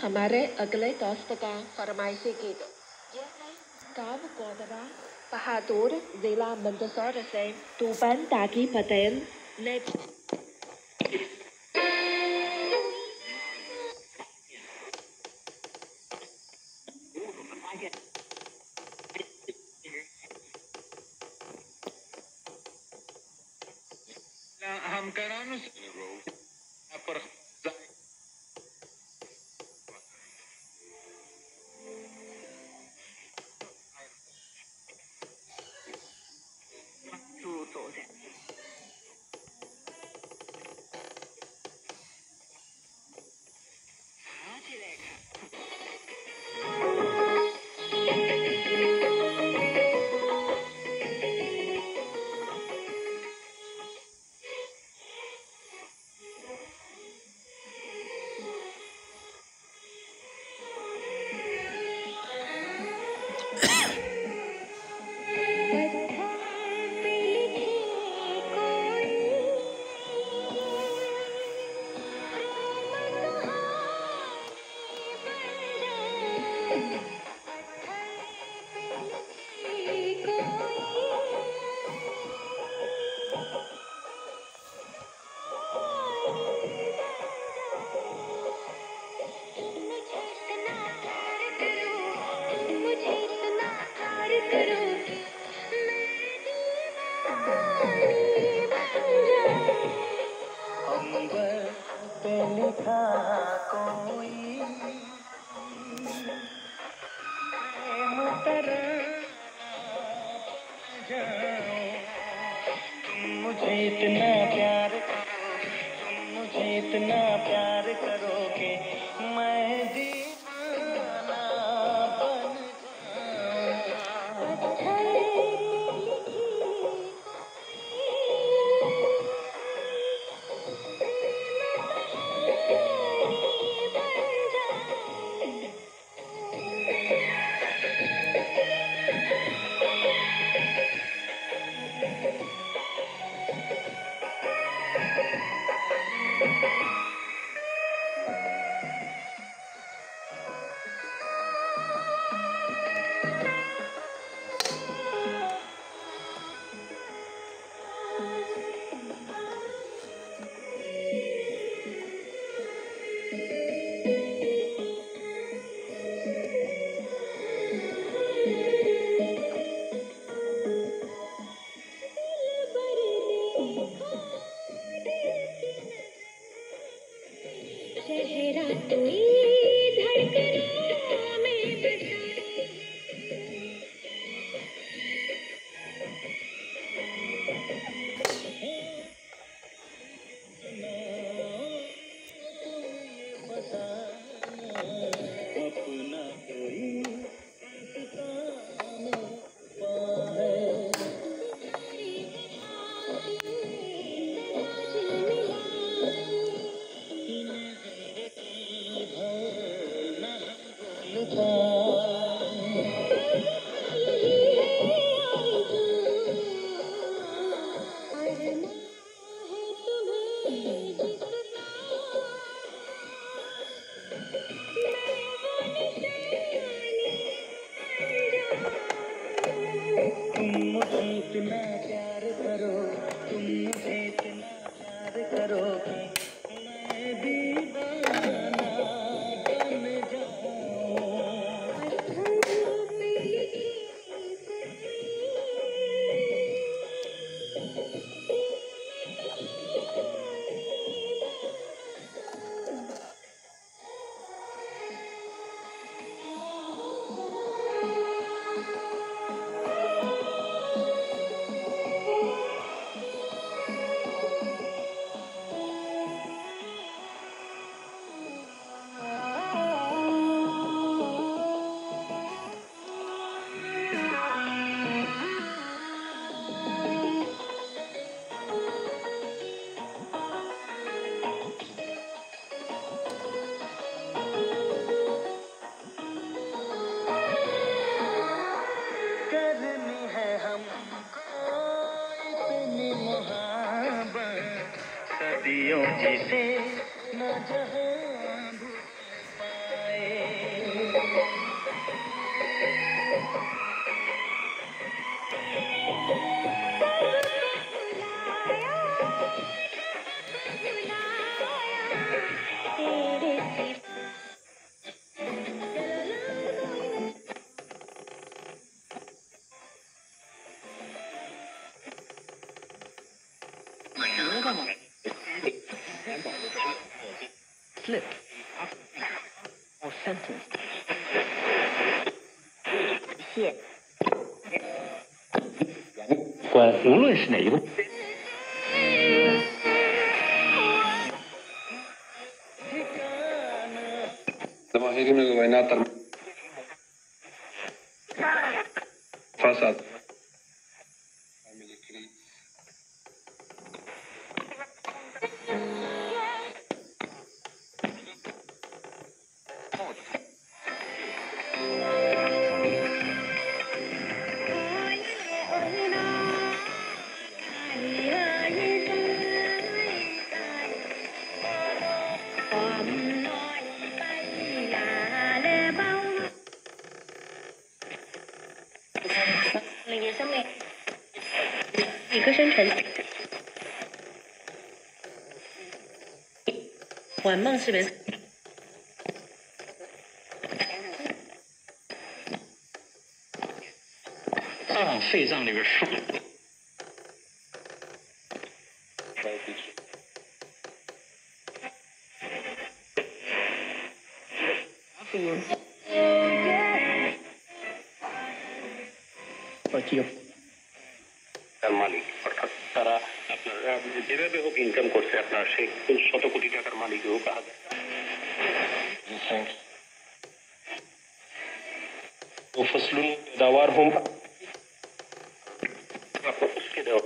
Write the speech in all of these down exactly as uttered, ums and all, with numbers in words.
हमारे अगले दोस्त का फरमाइशी गीत ये है गाँव कोदरा बहादुर जिला मंदसौर से तूफान ताकी पटेल ने हम कराने पर लिखा कोई प्रेम तराना जाओ तुम मुझे इतना प्यार करो तुम मुझे इतना प्यार करोगे मैं दीवाना बन चेहरा कोई धड़कनों में बसा अपना कोई तुम मुझे इतना प्यार करो तुम मुझे इतना प्यार करो कि मैं दीवाना बन जाऊं सदियों जिसे न जहां भूल पाए slip or sentence. Here. 管无论是哪一个。 Tämä hirveän voi näyttää. Fasad. 一个生成玩梦是人藏肺脏里边输。তার মালিক অর্থাৎ তারা আপনার যেভাবে হোক ইনকাম করছে আপনার সেই শত কোটি টাকার মালিক হোক फसलों पैदावार हो उसके दो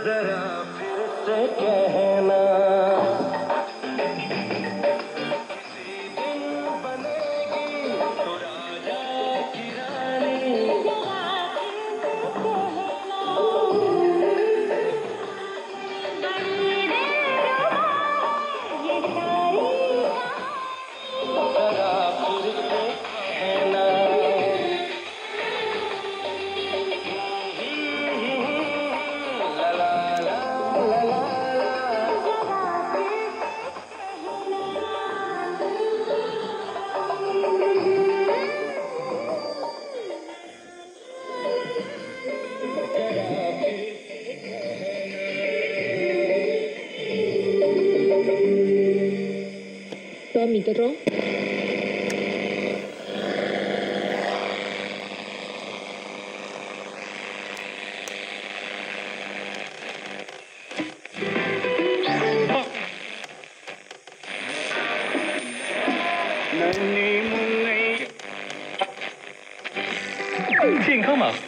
जरा फिर से कहना किसी दिन बनेगी तो राजा की रानी जरा फिर से कहना ला ला ला ला ला Tomitoro. नन्ही मुन्नी 健康吗？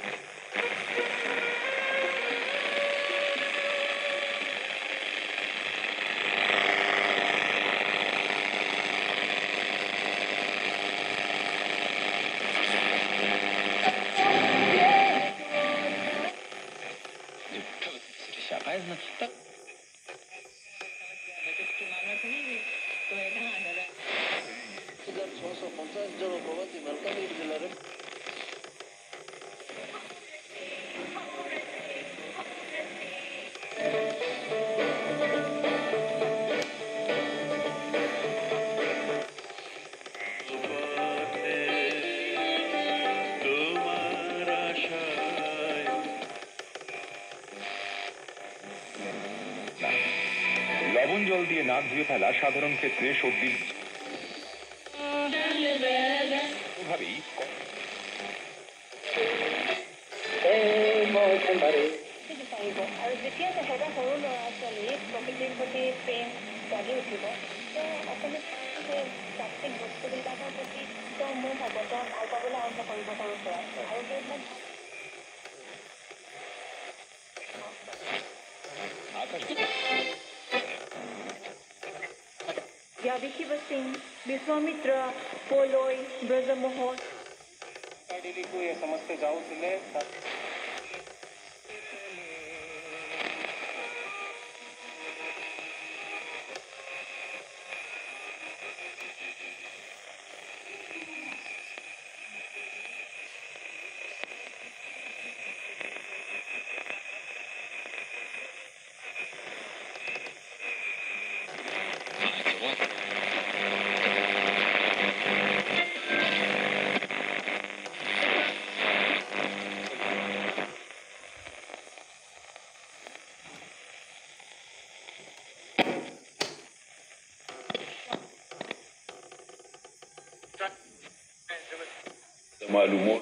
ଛଅଶହ ପଚାଶ ଜଣ ପ୍ରବାସୀ ମାଲକାନଗିରି ଜିଲ୍ଲାରେ লবণ জল দিয়ে নাক ধুয়ে ফেলা সাধারণ ক্ষেত্রে সর্দি ভাবেই আৰু যেতিয়া তেখেতে সৰু ল'ৰা ছোৱালী প্ৰকৃতিৰ প্ৰতি প্ৰেম জাগি উঠিব আচলতে প্ৰাকৃতিক বস্তুবিলাকৰ প্ৰতি তেওঁ মোৰ ভাৱত ভাল পাবলৈ আৰম্ভ কৰিব তাৰ পৰা আৰু সেইবিলাক याविकी सिंह विश्वामित्र पोलोई ब्रजमोहन को ये समझते जाऊଥିଲେ معلومات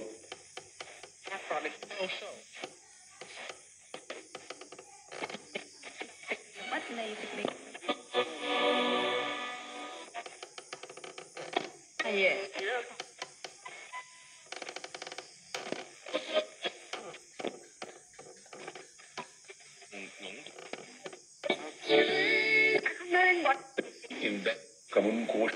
كمان كوش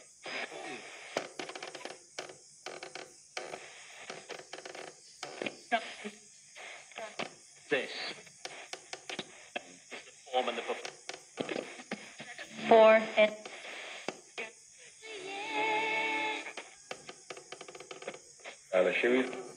this form and the four and على شوي